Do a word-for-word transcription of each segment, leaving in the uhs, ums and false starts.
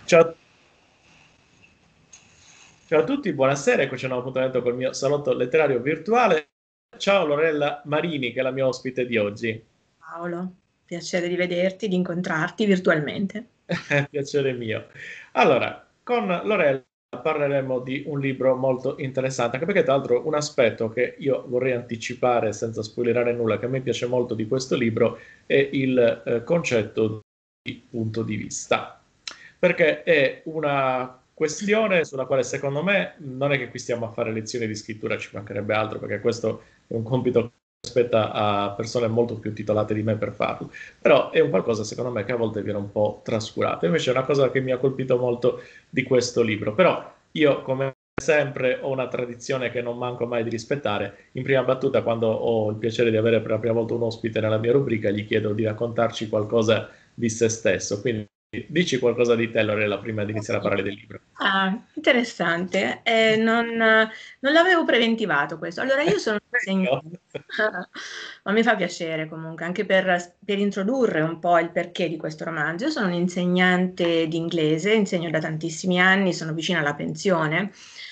Ciao, ciao a tutti, buonasera, eccoci a un nuovo appuntamento col mio salotto letterario virtuale. Ciao Lorella Marini, che è la mia ospite di oggi. Paolo, piacere di vederti, di incontrarti virtualmente. È piacere mio. Allora, con Lorella parleremo di un libro molto interessante, anche perché tra l'altro un aspetto che io vorrei anticipare senza spoilerare nulla, che a me piace molto di questo libro, è il eh, concetto di punto di vista. Perché è una questione sulla quale secondo me non è che qui stiamo a fare lezioni di scrittura, ci mancherebbe altro, perché questo è un compito che spetta a persone molto più titolate di me per farlo, però è un qualcosa secondo me che a volte viene un po' trascurato. Invece è una cosa che mi ha colpito molto di questo libro. Però io, come sempre, ho una tradizione che non manco mai di rispettare. In prima battuta, quando ho il piacere di avere per la prima volta un ospite nella mia rubrica, gli chiedo di raccontarci qualcosa di se stesso. Quindi dici qualcosa di te, Lorella, prima di iniziare a Sì. parlare del libro. Ah, interessante. Eh, non, non l'avevo preventivato questo. Allora, io sono Ecco. insegnante, ma mi fa piacere comunque, anche per, per introdurre un po' il perché di questo romanzo. Io sono un'insegnante di inglese, insegno da tantissimi anni, sono vicina alla pensione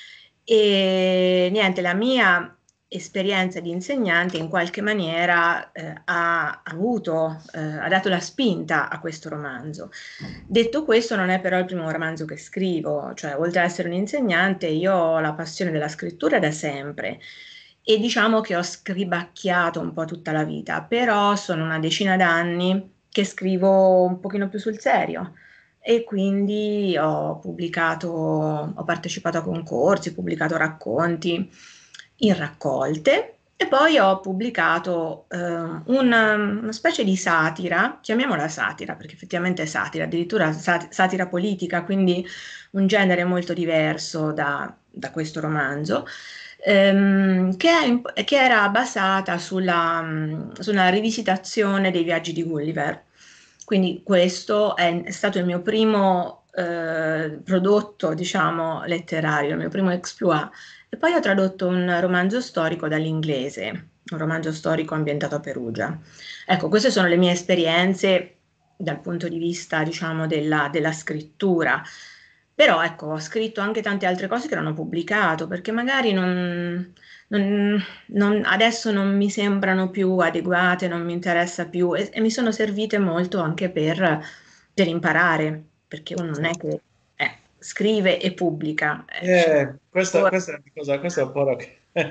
e niente, la mia esperienza di insegnante in qualche maniera eh, ha avuto, eh, ha dato la spinta a questo romanzo. Detto questo, non è però il primo romanzo che scrivo, cioè oltre ad essere un insegnante, io ho la passione della scrittura da sempre e diciamo che ho scribacchiato un po' tutta la vita, però sono una decina d'anni che scrivo un pochino più sul serio e quindi ho pubblicato, ho partecipato a concorsi, ho pubblicato racconti in raccolte e poi ho pubblicato eh, una, una specie di satira, chiamiamola satira perché effettivamente è satira, addirittura sat- satira politica, quindi un genere molto diverso da, da questo romanzo, ehm, che, è imp- che era basata sulla, mh, su una rivisitazione dei viaggi di Gulliver. Quindi questo è, è stato il mio primo eh, prodotto, diciamo, letterario, il mio primo exploit. E poi ho tradotto un romanzo storico dall'inglese, un romanzo storico ambientato a Perugia. Ecco, queste sono le mie esperienze dal punto di vista, diciamo, della, della scrittura. Però, ecco, ho scritto anche tante altre cose che non ho pubblicato, perché magari non, non- non- adesso non mi sembrano più adeguate, non mi interessa più e, e mi sono servite molto anche per, per imparare, perché uno non è che eh, scrive e pubblica, eh, ci Eh, questa, lavora. questa è una cosa, questa è un po' la-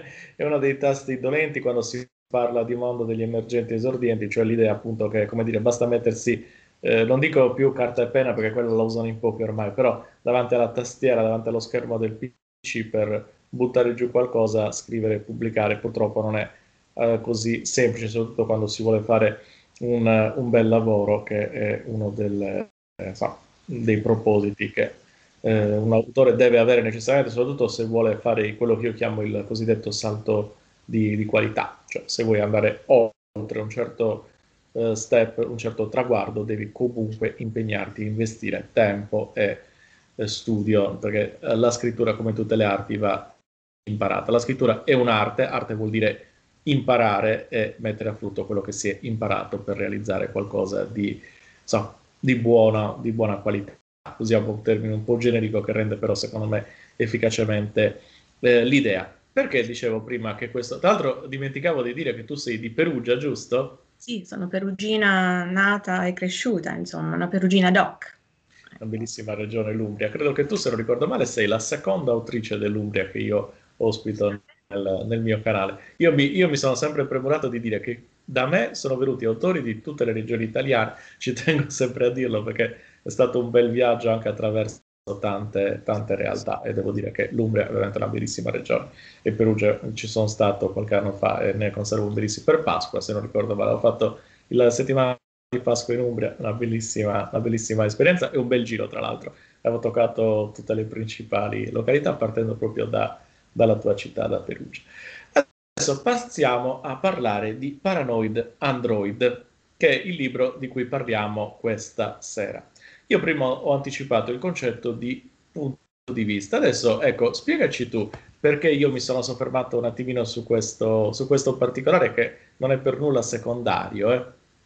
è uno dei tasti dolenti quando si parla di mondo degli emergenti esordienti, cioè l'idea appunto che, come dire, basta mettersi, eh, non dico più carta e penna perché quello la usano in pochi ormai, però davanti alla tastiera, davanti allo schermo del P C per buttare giù qualcosa, scrivere e pubblicare, purtroppo non è eh, così semplice, soprattutto quando si vuole fare un, un bel lavoro, che è uno del, eh, so, dei propositi che eh, un autore deve avere necessariamente, soprattutto se vuole fare quello che io chiamo il cosiddetto salto di, di qualità, cioè se vuoi andare oltre un certo eh, step, un certo traguardo, devi comunque impegnarti, investire tempo e eh, studio, perché eh, la scrittura, come tutte le arti, va imparata. La scrittura è un'arte, arte vuol dire imparare e mettere a frutto quello che si è imparato per realizzare qualcosa di, so, di buona, di buona qualità. Usiamo un termine un po' generico che rende però secondo me efficacemente eh, l'idea. Perché dicevo prima che questo, tra l'altro dimenticavo di dire che tu sei di Perugia, giusto? Sì, sono perugina nata e cresciuta, insomma, una perugina doc. Una Ecco. bellissima regione, l'Umbria. Credo che tu, se non ricordo male, sei la seconda autrice dell'Umbria che io ospito nel, nel mio canale. Io mi, io mi sono sempre premurato di dire che da me sono venuti autori di tutte le regioni italiane, ci tengo sempre a dirlo perché è stato un bel viaggio anche attraverso tante, tante realtà e devo dire che l'Umbria è veramente una bellissima regione e Perugia ci sono stato qualche anno fa e ne conservo un bellissimo per Pasqua, se non ricordo male, ho fatto la settimana di Pasqua in Umbria, una bellissima, una bellissima esperienza e un bel giro tra l'altro. Avevo toccato tutte le principali località partendo proprio da, dalla tua città, da Perugia. Adesso passiamo a parlare di Paranoid Android, che è il libro di cui parliamo questa sera. Io prima ho anticipato il concetto di punto di vista. Adesso, ecco, spiegaci tu perché io mi sono soffermato un attimino su questo, su questo particolare che non è per nulla secondario, eh.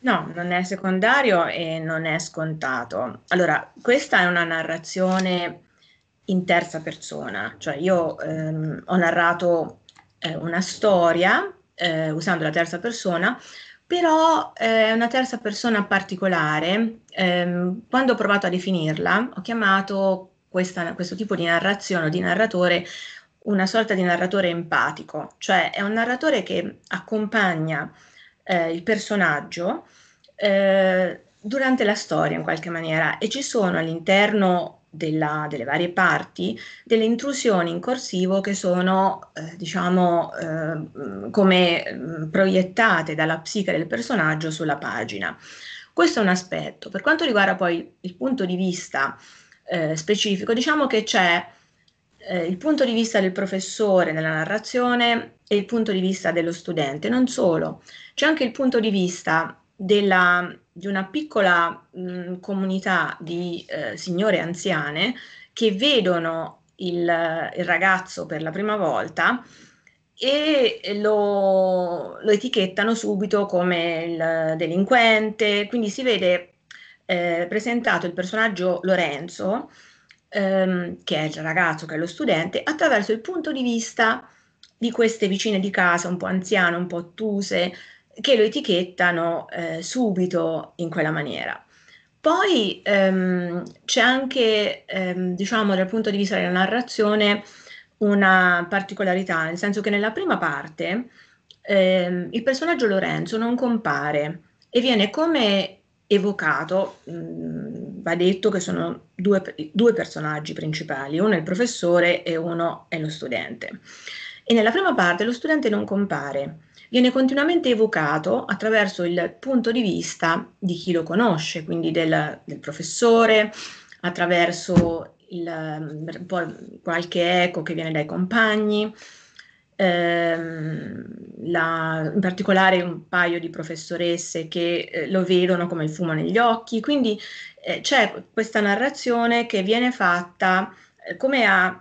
No, non è secondario e non è scontato. Allora, questa è una narrazione in terza persona, cioè io ehm, ho narrato eh, una storia eh, usando la terza persona, però è una terza persona particolare. Ehm, quando ho provato a definirla, ho chiamato questa- questo tipo di narrazione o di narratore una sorta di narratore empatico, cioè è un narratore che accompagna eh, il personaggio eh, durante la storia in qualche maniera, e ci sono all'interno della- delle varie parti delle intrusioni in corsivo che sono, eh, diciamo, eh, come mm, proiettate dalla psiche del personaggio sulla pagina. Questo è un aspetto. Per quanto riguarda poi il punto di vista eh, specifico, diciamo che c'è eh, il punto di vista del professore nella narrazione e il punto di vista dello studente. Non solo, c'è anche il punto di vista della, di una piccola mh, comunità di eh, signore anziane che vedono il, il ragazzo per la prima volta e lo, lo etichettano subito come il delinquente, quindi si vede eh, presentato il personaggio Lorenzo, ehm, che è il ragazzo, che è lo studente, attraverso il punto di vista di queste vicine di casa, un po' anziane, un po' ottuse, che lo etichettano eh, subito in quella maniera. Poi ehm, c'è anche, ehm, diciamo, dal punto di vista della narrazione, una particolarità, nel senso che nella prima parte ehm, il personaggio Lorenzo non compare e viene come evocato, mh, va detto che sono due, due personaggi principali, uno è il professore e uno è lo studente. E nella prima parte lo studente non compare, viene continuamente evocato attraverso il punto di vista di chi lo conosce, quindi del, del professore, attraverso il, un po' qualche eco che viene dai compagni, ehm, la- in particolare un paio di professoresse che eh, lo vedono come il fumo negli occhi, quindi eh, c'è questa narrazione che viene fatta eh, come a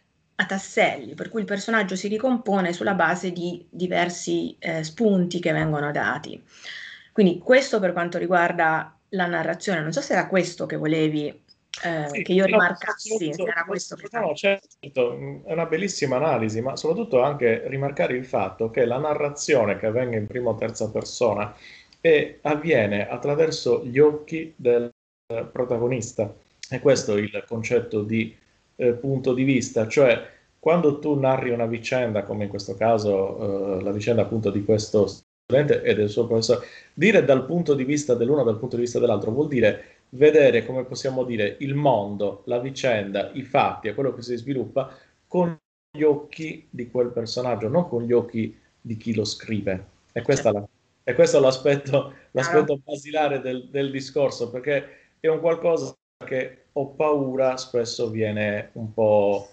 a tasselli, per cui il personaggio si ricompone sulla base di diversi eh, spunti che vengono dati. Quindi questo per quanto riguarda la narrazione, non so se era questo che volevi eh, Sì, che io no, rimarcassi, se soprattutto, era questo che no, stavi... no, certo, mh, è una bellissima analisi, ma soprattutto anche rimarcare il fatto che la narrazione che avvenga in prima o terza persona e avviene attraverso gli occhi del eh, protagonista. E questo è il concetto di eh, punto di vista, cioè quando tu narri una vicenda, come in questo caso eh, la vicenda appunto di questo studente e del suo professore, dire dal punto di vista dell'uno, dal punto di vista dell'altro, vuol dire vedere, come possiamo dire, il mondo, la vicenda, i fatti e quello che si sviluppa con gli occhi di quel personaggio, non con gli occhi di chi lo scrive. E, Cioè, questa la- e questo è l'aspetto, chiaro? l'aspetto basilare del, del discorso, perché è un qualcosa che ho paura spesso viene un po'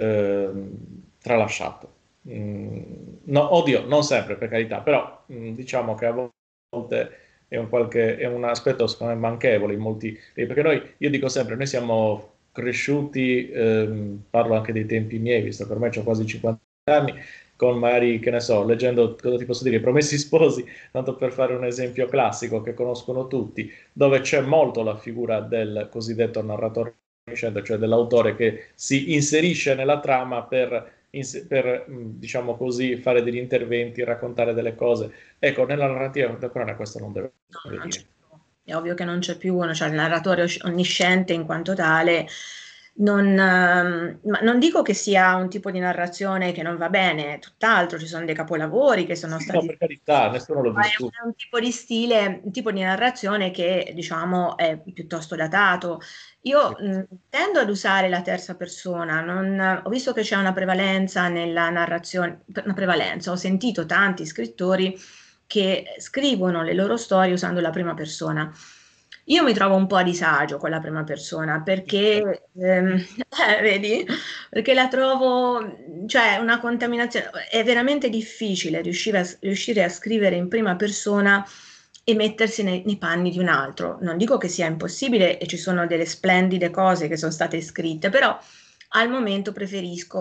ehm, tralasciato. Mm, no, oddio, non sempre per carità, però mm, diciamo che a volte è un, qualche, è un aspetto secondo me manchevole in molti, perché noi, io dico sempre, noi siamo cresciuti, ehm, parlo anche dei tempi miei, visto che ormai ho quasi cinquanta anni, con magari, che ne so, leggendo, cosa ti posso dire, I Promessi Sposi, tanto per fare un esempio classico che conoscono tutti, dove c'è molto la figura del cosiddetto narratore omnisciente, cioè dell'autore che si inserisce nella trama per, ins- per, mh, diciamo così, fare degli interventi, raccontare delle cose. Ecco, nella narrativa contemporanea questo non deve No, non c'è avvenire. più. È ovvio che non c'è più, no, cioè il narratore os- onnisciente in quanto tale. Non, ehm, ma non dico che sia un tipo di narrazione che non va bene, tutt'altro, ci sono dei capolavori che sono Sì, no, stati... per carità, nessuno lo Ma È un discute. è un tipo di stile, un tipo di narrazione che diciamo è piuttosto datato. Io Sì. mh, tendo ad usare la terza persona, non- ho visto che c'è una prevalenza nella narrazione, una prevalenza, ho sentito tanti scrittori che scrivono le loro storie usando la prima persona. Io mi trovo un po' a disagio con la prima persona perché, ehm, eh, vedi, perché la trovo, cioè, una contaminazione. È veramente difficile riuscire a, riuscire a scrivere in prima persona e mettersi nei, nei panni di un altro. Non dico che sia impossibile e ci sono delle splendide cose che sono state scritte, però al momento preferisco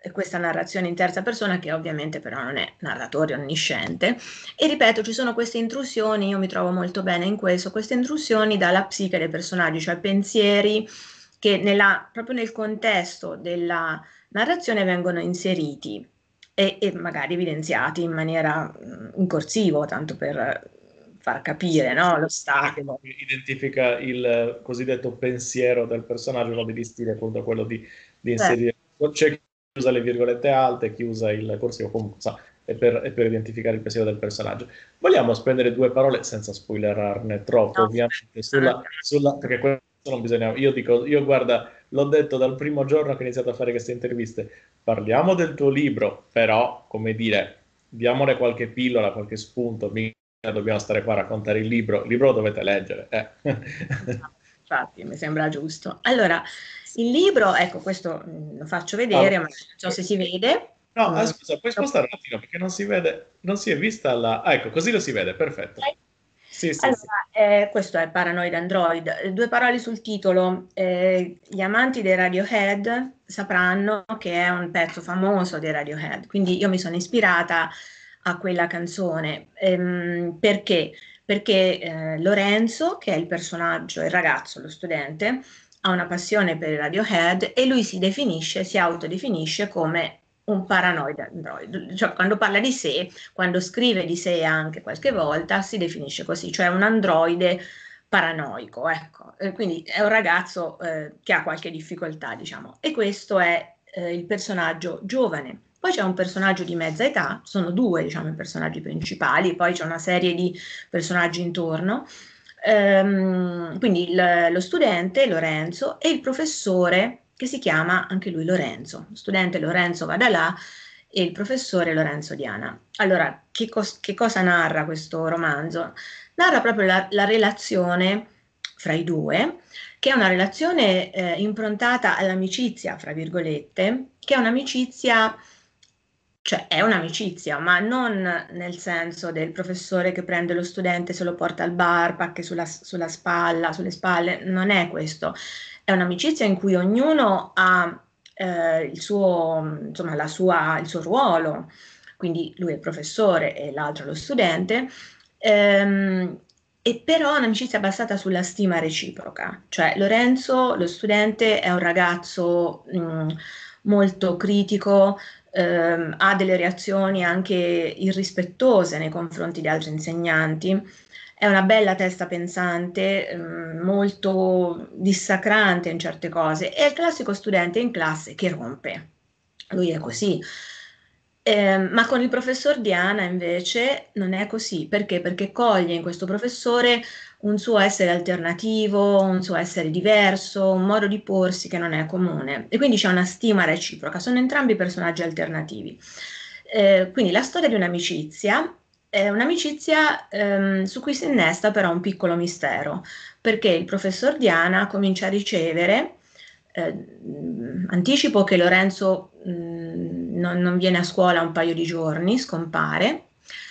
questa narrazione in terza persona, che ovviamente però non è narratore onnisciente. E ripeto, ci sono queste intrusioni, io mi trovo molto bene in questo, queste intrusioni dalla psiche dei personaggi, cioè pensieri che nella, proprio nel contesto della narrazione vengono inseriti e, e magari evidenziati in maniera mh, in corsivo, tanto per far capire, no, lo stato. Identifica il cosiddetto pensiero del personaggio, uno degli stili appunto quello di, di Cioè, inserire. C'è chi usa le virgolette alte, chi usa il corsivo, comunque sa, è per, è per identificare il pensiero del personaggio. Vogliamo spendere due parole, senza spoilerarne troppo, no, ovviamente, sulla, sulla, perché questo non bisogna, io dico, io guarda, l'ho detto dal primo giorno che ho iniziato a fare queste interviste, parliamo del tuo libro, però, come dire, diamone qualche pillola, qualche spunto, mica dobbiamo stare qua a raccontare il libro, il libro lo dovete leggere. Eh. Infatti, mi sembra giusto. Allora, il libro, ecco, questo mh, lo faccio Ah, vedere, ma non so se si vede. no, ah, Mm. scusa, puoi spostare un attimo perché non si vede, non si è vista la... Ah, ecco, così lo si vede, perfetto. Sì, sì, sì. Allora, eh, questo è Paranoid Android. Eh, Due parole sul titolo. Eh, gli amanti dei Radiohead sapranno che è un pezzo famoso dei Radiohead, quindi io mi sono ispirata a quella canzone. Ehm, perché? Perché eh, Lorenzo, che è il personaggio, il ragazzo, lo studente, ha una passione per i Radiohead e lui si definisce, si autodefinisce come un paranoid android. Cioè, quando parla di sé, quando scrive di sé anche qualche volta, si definisce così, cioè un androide paranoico, ecco. Eh, quindi è un ragazzo eh, che ha qualche difficoltà, diciamo. E questo è eh, il personaggio giovane. Poi c'è un personaggio di mezza età, sono due, diciamo, i personaggi principali, poi c'è una serie di personaggi intorno. Ehm, quindi il- lo studente Lorenzo e il professore che si chiama anche lui Lorenzo. Lo studente Lorenzo Vadalà e il professore Lorenzo Diana. Allora, che, cos- che cosa narra questo romanzo? Narra proprio la, la relazione fra i due, che è una relazione eh, improntata all'amicizia, fra virgolette, che è un'amicizia, cioè è un'amicizia, ma non nel senso del professore che prende lo studente, se lo porta al bar, pacche sulla, sulla spalla, sulle spalle, non è questo. È un'amicizia in cui ognuno ha eh, il suo, insomma, la sua, il suo ruolo, quindi lui è il professore e l'altro lo studente, ehm, e però è un'amicizia basata sulla stima reciproca, cioè Lorenzo, lo studente, è un ragazzo mh, molto critico, ehm, ha delle reazioni anche irrispettose nei confronti di altri insegnanti, è una bella testa pensante, ehm, molto dissacrante in certe cose, è il classico studente in classe che rompe. Lui è così. Eh, ma con il professor Diana invece non è così. Perché? Perché coglie in questo professore un suo essere alternativo, un suo essere diverso, un modo di porsi che non è comune. E quindi c'è una stima reciproca. Sono entrambi personaggi alternativi. Eh, quindi la storia di un'amicizia è un'amicizia ehm, su cui si innesta però un piccolo mistero, perché il professor Diana comincia a ricevere eh, anticipo che Lorenzo mh, non, non viene a scuola un paio di giorni, scompare,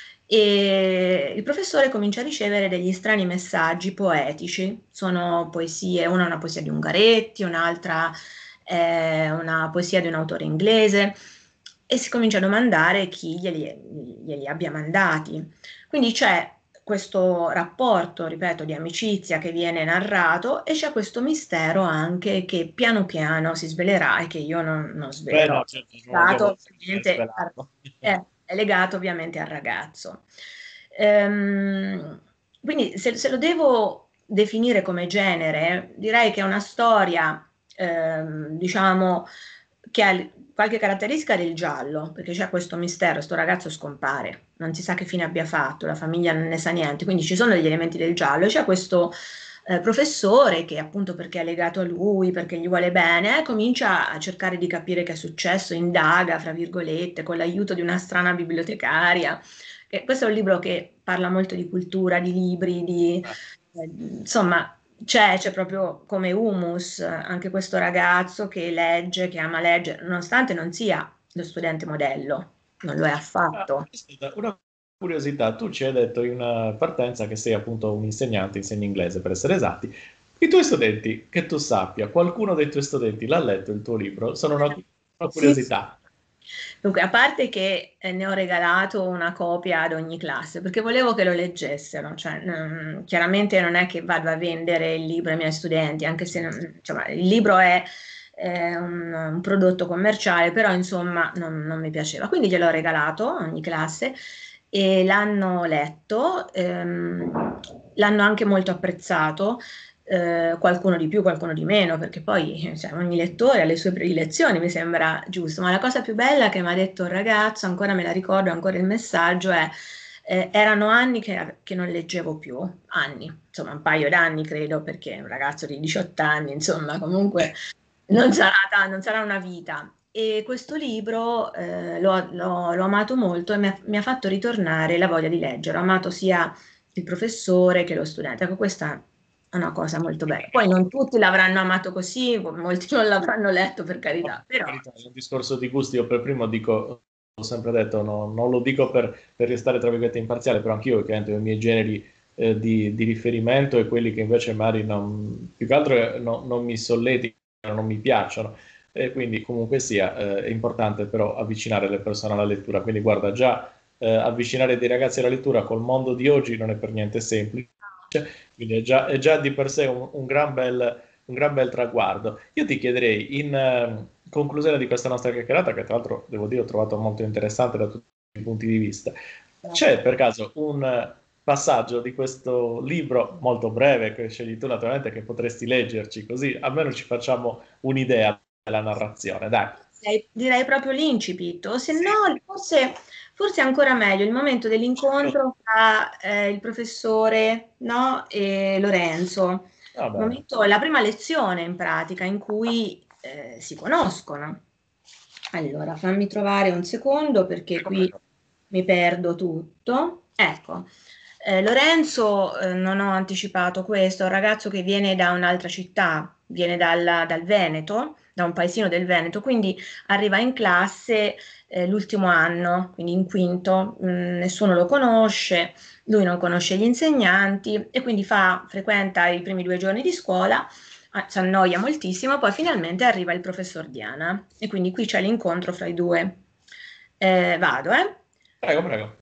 e il professore comincia a ricevere degli strani messaggi poetici. Sono poesie, una è una poesia di Ungaretti, un'altra è una poesia di un autore inglese, e si comincia a domandare chi glieli, glieli abbia mandati. Quindi c'è questo rapporto, ripeto, di amicizia che viene narrato e c'è questo mistero anche che piano piano si svelerà e che io non, non Beh, svelo. no, certo, non Legato, abbiamo ovviamente, a- svelato. è, è legato ovviamente al ragazzo. Ehm, quindi se, se lo devo definire come genere, direi che è una storia, ehm, diciamo, che ha qualche caratteristica del giallo, perché c'è questo mistero, questo ragazzo scompare, non si sa che fine abbia fatto, la famiglia non ne sa niente, quindi ci sono degli elementi del giallo, e c'è questo eh, professore che appunto perché è legato a lui, perché gli vuole bene, comincia a cercare di capire che è successo, indaga, fra virgolette, con l'aiuto di una strana bibliotecaria. E questo è un libro che parla molto di cultura, di libri, di, eh, insomma, c'è, c'è proprio come humus eh, anche questo ragazzo che legge, che ama leggere, nonostante non sia lo studente modello, non lo è Ah, affatto. aspetta, una curiosità, tu ci hai detto in una partenza che sei appunto un insegnante, insegni inglese per essere esatti. I tuoi studenti, che tu sappia, qualcuno dei tuoi studenti l'ha letto il tuo libro? Sono una, una Sì, sì. curiosità. Dunque, a parte che eh, ne ho regalato una copia ad ogni classe, perché volevo che lo leggessero, cioè, mm, chiaramente non è che vado a vendere il libro ai miei studenti, anche se non- insomma, il libro è eh, un, un prodotto commerciale, però insomma non, non mi piaceva. Quindi gliel'ho regalato a ogni classe e l'hanno letto, ehm, l'hanno anche molto apprezzato, eh, qualcuno di più, qualcuno di meno, perché poi cioè, ogni lettore ha le sue predilezioni, mi sembra giusto. Ma la cosa più bella che mi ha detto un ragazzo, ancora me la ricordo, ancora il messaggio è eh, erano anni che, che non leggevo più, anni, insomma un paio d'anni credo, perché un ragazzo di diciotto anni, insomma comunque non sarà, ta- non sarà una vita. E questo libro eh, l'ho, l'ho- l'ho amato molto e mi ha, mi ha fatto ritornare la voglia di leggere. Ho amato sia il professore che lo studente. Ecco, questa è una cosa molto bella. Poi non tutti l'avranno amato così, molti non l'avranno letto per No, carità, per però carità, è un discorso di gusti. Io per primo dico, ho sempre detto, no, non lo dico per, per restare tra virgolette imparziale, però anch'io che ho i miei generi eh, di, di riferimento e quelli che invece magari non, più che altro eh, no- non mi solleticano, non mi piacciono. E quindi comunque sia, eh, è importante però avvicinare le persone alla lettura. Quindi guarda, già eh, avvicinare dei ragazzi alla lettura col mondo di oggi non è per niente semplice, quindi è già, è già di per sé un, un gran bel, un gran bel traguardo. Io ti chiederei, in eh, conclusione di questa nostra chiacchierata, che tra l'altro devo dire ho trovato molto interessante da tutti i punti di vista, c'è per caso un eh, passaggio di questo libro molto breve che scegli tu naturalmente che potresti leggerci, così almeno ci facciamo un'idea della narrazione, dai. direi, direi proprio l'incipit, o se Sì, no, forse, forse ancora meglio, il momento dell'incontro tra eh, il professore, no, e Lorenzo. va Il bene. momento, la prima lezione in pratica in cui eh, si conoscono. Allora, fammi trovare un secondo perché Prego, qui prego. mi perdo tutto. Ecco, eh, Lorenzo, eh, non ho anticipato questo, è un ragazzo che viene da un'altra città, viene dal, dal Veneto, da un paesino del Veneto, quindi arriva in classe eh, l'ultimo anno, quindi in quinto, mh, nessuno lo conosce, lui non conosce gli insegnanti e quindi fa, frequenta i primi due giorni di scuola, ah, si annoia moltissimo, poi finalmente arriva il professor Diana e quindi qui c'è l'incontro fra i due. Eh, vado, eh? Prego, prego.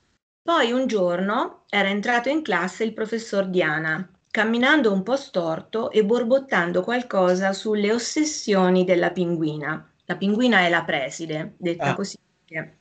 Poi un giorno era entrato in classe il professor Diana, camminando un po' storto e borbottando qualcosa sulle ossessioni della pinguina. La pinguina è la preside, detta Ah. così. Perché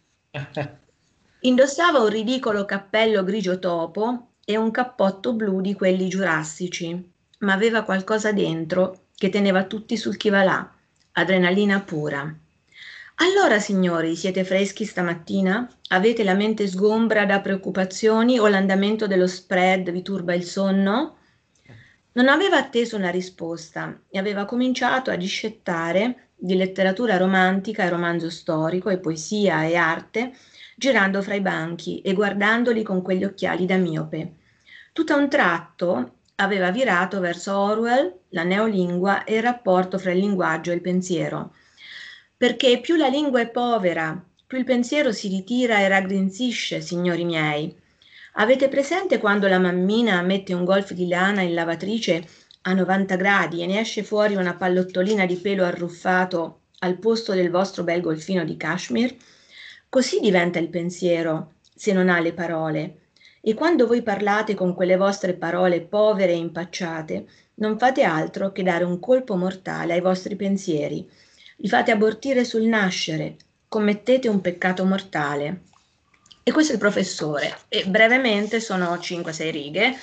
indossava un ridicolo cappello grigio topo e un cappotto blu di quelli giurassici, ma aveva qualcosa dentro che teneva tutti sul chi va là, adrenalina pura. Allora, signori, siete freschi stamattina? Avete la mente sgombra da preoccupazioni o l'andamento dello spread vi turba il sonno? Non aveva atteso una risposta e aveva cominciato a discettare di letteratura romantica e romanzo storico e poesia e arte, girando fra i banchi e guardandoli con quegli occhiali da miope. Tutto a un tratto aveva virato verso Orwell, la neolingua e il rapporto fra il linguaggio e il pensiero. Perché più la lingua è povera, più il pensiero si ritira e raggrinzisce, signori miei. Avete presente quando la mammina mette un golf di lana in lavatrice a novanta gradi e ne esce fuori una pallottolina di pelo arruffato al posto del vostro bel golfino di cashmere? Così diventa il pensiero, se non ha le parole. E quando voi parlate con quelle vostre parole povere e impacciate, non fate altro che dare un colpo mortale ai vostri pensieri. Li fate abortire sul nascere, commettete un peccato mortale. E questo è il professore. E brevemente sono cinque sei righe.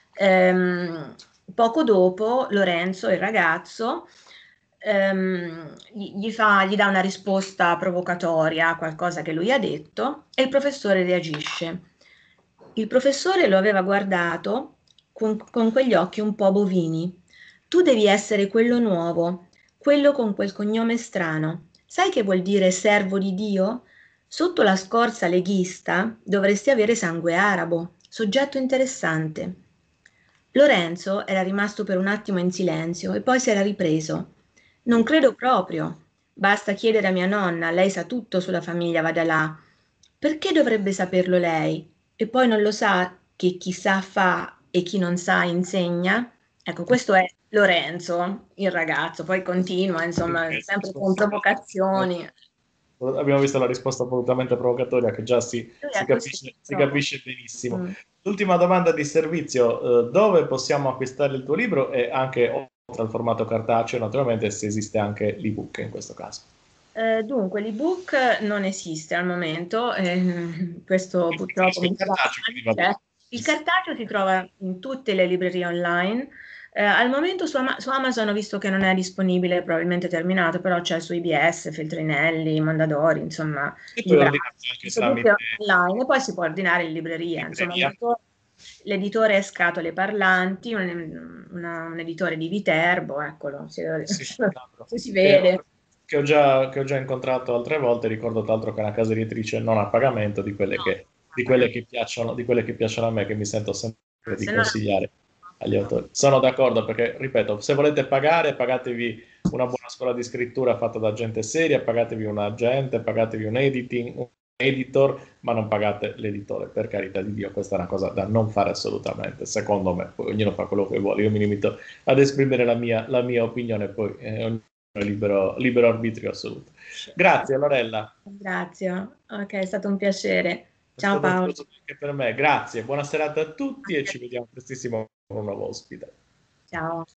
Ehm, poco dopo Lorenzo, il ragazzo, ehm, gli, gli fa- gli dà una risposta provocatoria a qualcosa che lui ha detto e il professore reagisce. Il professore lo aveva guardato con, con quegli occhi un po' bovini. Tu devi essere quello nuovo, quello con quel cognome strano. Sai che vuol dire servo di Dio? Sotto la scorza leghista dovresti avere sangue arabo, soggetto interessante. Lorenzo era rimasto per un attimo in silenzio e poi si era ripreso. Non credo proprio. Basta chiedere a mia nonna, lei sa tutto sulla famiglia Vadalà. Perché dovrebbe saperlo lei? E poi non lo sa che chi sa fa e chi non sa insegna? Ecco, questo è Lorenzo, il ragazzo, poi continua, insomma, sempre con provocazioni. abbiamo visto la risposta volutamente provocatoria che già si, Lui si è così, capisce, si purtroppo. capisce benissimo. Mm. L'ultima domanda di servizio, eh, dove possiamo acquistare il tuo libro e anche oltre al formato cartaceo, naturalmente, se esiste anche l'ebook in questo caso. Eh, dunque, l'ebook non esiste al momento, eh, questo purtroppo mi Il dispiace, cartaceo, ma quindi non va bene. c'è. Il cartaceo si trova in tutte le librerie online. Eh, al momento su, Ama- su Amazon ho visto che non è disponibile, probabilmente terminato, però c'è su I B S, Feltrinelli, Mondadori, insomma, E poi Librario, ordinarsi anche tutte tramite online, e poi si può ordinare in libreria. Insomma, libreria. l'editore l'editore è Scatole Parlanti, un, una- un editore di Viterbo, eccolo, se, Sì, tanto. se si Che, vede. che ho già, che ho già incontrato altre volte, ricordo tra l'altro che è una casa editrice non a pagamento di quelle No, che, di quelle che piacciono, di quelle che piacciono a me, che mi sento sempre di se no... consigliare agli autori. Sono d'accordo perché, ripeto, se volete pagare, pagatevi una buona scuola di scrittura fatta da gente seria, pagatevi un agente, pagatevi un editing, un editor, ma non pagate l'editore, per carità di Dio, questa è una cosa da non fare assolutamente, secondo me, poi ognuno fa quello che vuole, io mi limito ad esprimere la mia, la mia opinione, poi eh, ognuno è libero, libero arbitrio assoluto. Grazie Lorella, Grazie, ok, è stato un piacere. è Ciao stato un Paolo. piacere anche per me, grazie, buona serata a tutti e ci vediamo prestissimo con un nuovo ospite. Ciao.